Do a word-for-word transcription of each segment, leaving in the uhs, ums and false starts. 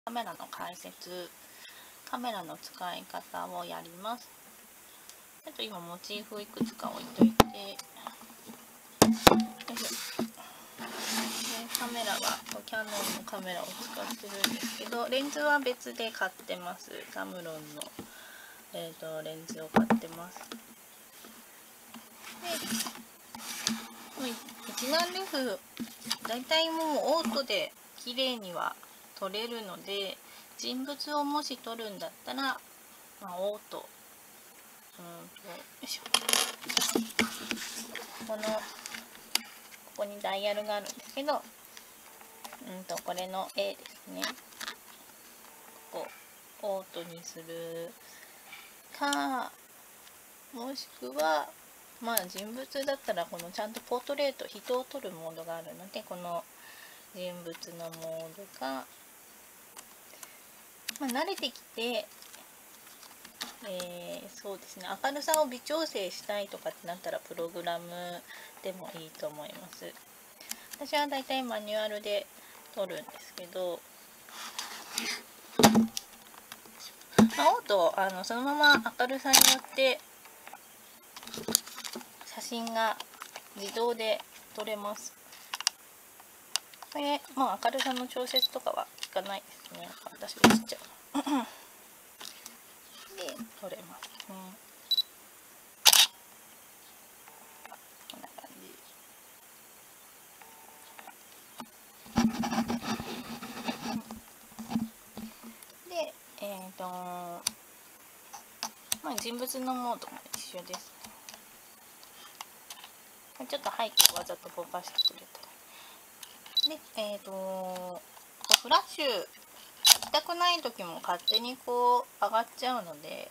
カメラの解説、カメラの使い方をやります。ちょっと今モチーフいくつか置いといて、よいしょ。でカメラはキヤノンのカメラを使ってるんですけど、レンズは別で買ってます。タムロンの、えー、とレンズを買ってます。で一眼レフだいたいもうオートで綺麗には撮れるので、人物をもし撮るんだったら、まあ、オート、うんとよいしょ、このここにダイヤルがあるんですけど、うんとこれの A ですね。ここオートにするか、もしくはまあ人物だったらこのちゃんとポートレート、人を撮るモードがあるので、この人物のモードが、まあ、慣れてきて、えー、そうですね、明るさを微調整したいとかってなったらプログラムでもいいと思います。私はだいたいマニュアルで撮るんですけど、まあ、オートあのそのまま明るさによって写真が自動で撮れます。これ、まあ、明るさの調節とかは効かないですね。私はちっちゃう。で、撮れますね。こんな感じ。で、えっと、まあ、人物のモードも一緒です。ちょっと背景をわざとぼかしてくれたら。で、えっと、フラッシュ焚きたくない時も勝手にこう上がっちゃうので、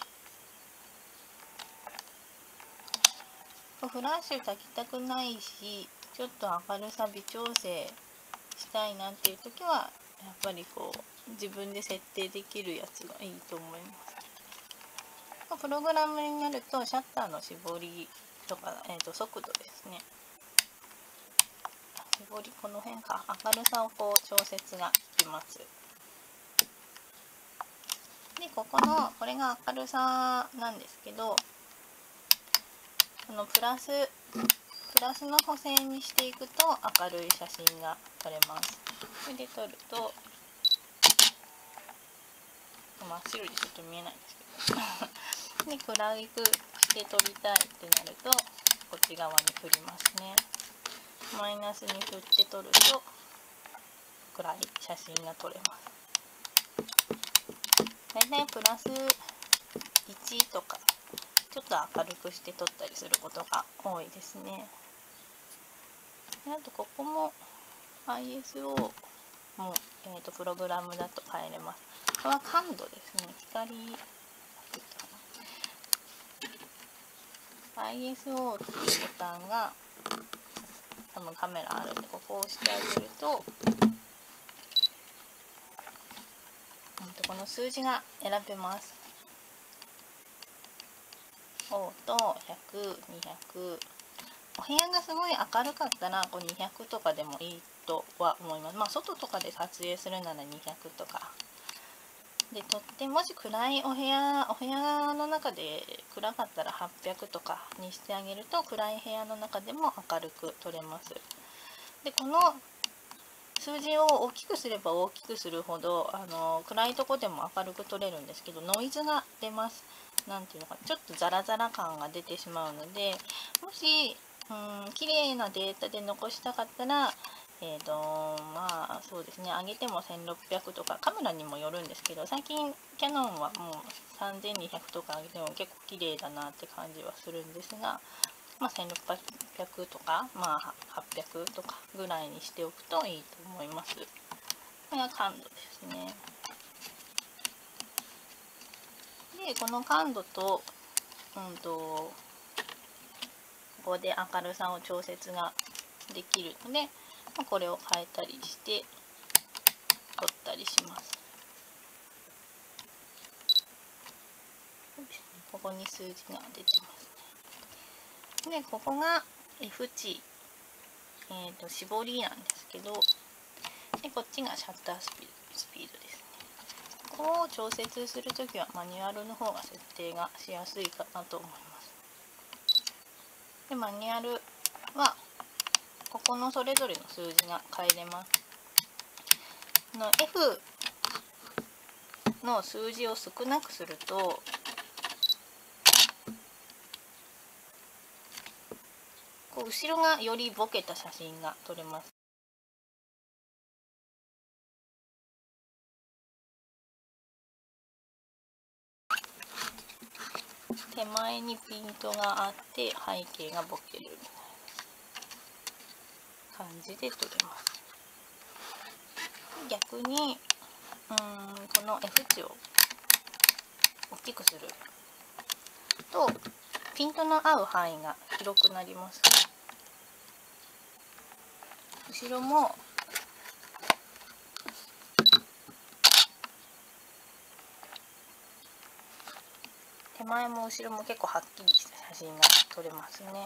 フラッシュ焚きたくないし、ちょっと明るさ微調整したいなっていう時はやっぱりこう自分で設定できるやつがいいと思います。プログラムになるとシャッターの絞りとか、えー、と速度ですね。絞り、この辺か、明るさをこう調節ができます。でここのこれが明るさなんですけど、このプラスプラスの補正にしていくと明るい写真が撮れます。これで撮ると真っ白でちょっと見えないんですけどで暗くして撮りたいってなるとこっち側に振りますね。マイナスに振って撮ると暗い写真が撮れます。だいたいプラスいちとかちょっと明るくして撮ったりすることが多いですね。であとここも アイエスオー も、えー、とプログラムだと変えれます。これは感度ですね。光 アイエスオー っていうボタンが多分カメラあるんで、ここを押してあげると、うん、とこの数字が選べます。オートひゃく、にひゃく、お部屋がすごい明るかったらこうにひゃくとかでもいいとは思います。まあ外とかで撮影するならにひゃくとかで撮って、もし暗いお部屋お部屋の中で暗かったらはっぴゃくとかにしてあげると暗い部屋の中でも明るく撮れます。でこの数字を大きくすれば大きくするほどあの暗いとこでも明るく撮れるんですけど、ノイズが出ます。なんていうのかな、ちょっとザラザラ感が出てしまうので、もしうん綺麗なデータで残したかったら、えーとまあそうですね、上げてもせんろっぴゃくとか、カメラにもよるんですけど、最近キヤノンはもうさんぜんにひゃくとか上げても結構綺麗だなって感じはするんですが、まあ、せんろっぴゃくとか、まあ、はっぴゃくとかぐらいにしておくといいと思います。これが感度ですね。でこの感度と、うんとここで明るさを調節ができるので、これを変えたりして撮ったりします。ここに数字が出てますね。でここが F 値、えー、と絞りなんですけど、でこっちがシャッタースピード、スピードです。 こを調節するときはマニュアルの方が設定がしやすいかなと思います。でマニュアルはここのそれぞれの数字が変えれます。の F の数字を少なくするとこう後ろがよりボケた写真が撮れます。手前にピントがあって背景がボケるみたいな感じで撮れます。逆にうんこの F 値を大きくするとピントの合う範囲が広くなります。後ろも手前も後ろも結構はっきりした写真が撮れますね。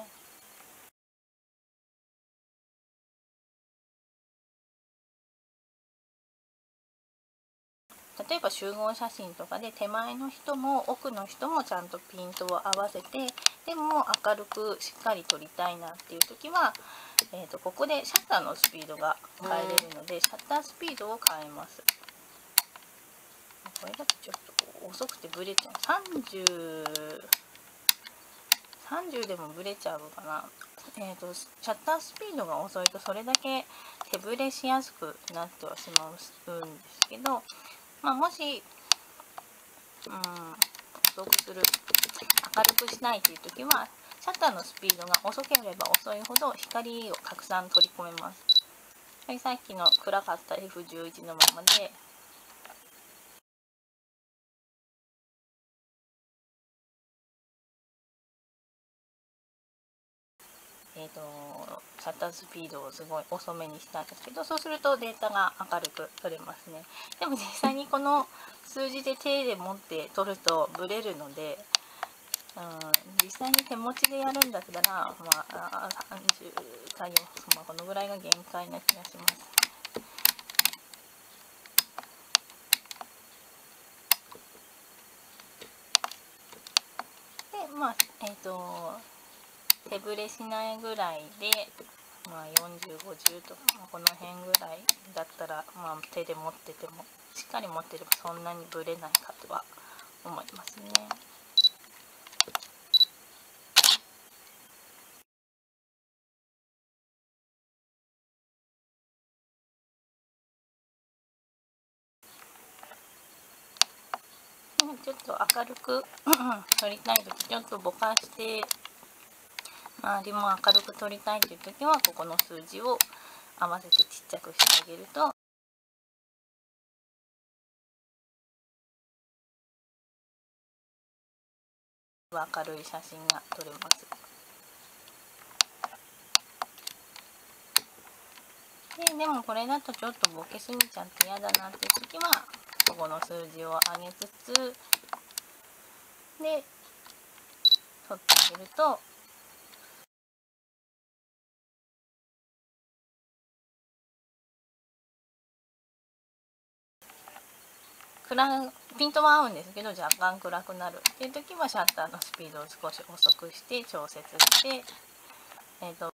例えば集合写真とかで手前の人も奥の人もちゃんとピントを合わせてでも明るくしっかり撮りたいなっていう時は、えーと、ここでシャッターのスピードが変えれるのでシャッタースピードを変えます。これだとちょっと遅くてブレちゃう。さんじゅう、さんじゅうでもブレちゃうかな。えーと、シャッタースピードが遅いとそれだけ手ブレしやすくなってはしまうんですけど、まあ、もし、うん、遅くする明るくしたいという時はシャッターのスピードが遅ければ遅いほど光をたくさん取り込めます。さっきの暗かった エフじゅういち のままでえーと、シャッタースピードをすごい遅めにしたんですけど、そうするとデータが明るく撮れますね。でも実際にこの数字で手で持って撮るとブレるので、うん、実際に手持ちでやるんだったら、まあ、さんじゅうかよん、まあ、このぐらいが限界な気がします。で、まあ、えっと、手ぶれしないぐらいで、まあ、よんじゅう、ごじゅうとか、まあ、この辺ぐらいだったら、まあ、手で持ってても、しっかり持ってればそんなにぶれないかとは思いますね。ちょっと明るく撮りたいとき、ちょっとぼかして周りも明るく撮りたいというときはここの数字を合わせてちっちゃくしてあげると明るい写真が撮れます。で、でもこれだとちょっとボケすぎちゃって嫌だなっていうときはここの数字を上げつつで撮ってあげると暗ピントは合うんですけど若干暗くなるっていう時はシャッターのスピードを少し遅くして調節して、えーと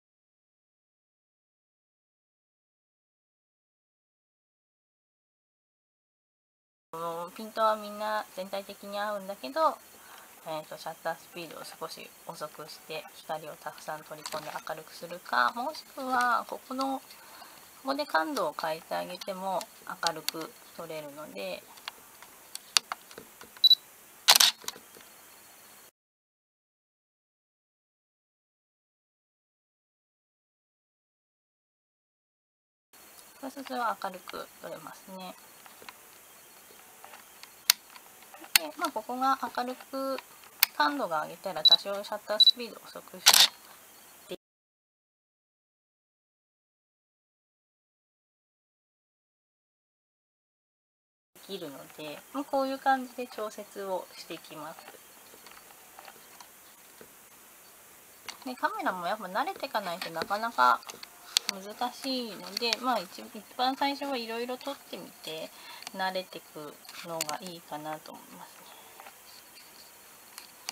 ピントはみんな全体的に合うんだけど、えーと、シャッタースピードを少し遅くして光をたくさん取り込んで明るくするかもしくはここのここで感度を変えてあげても明るく撮れるので。そうすると明るく撮れますね。で、まあ、ここが明るく感度が上げたら多少シャッタースピードを遅くしてできるので、まあ、こういう感じで調節をしていきます。でカメラもやっぱ慣れていかないとなかなか難しいので、まあ一一番最初はいろいろ撮ってみて慣れてくのがいいかなと思いますね。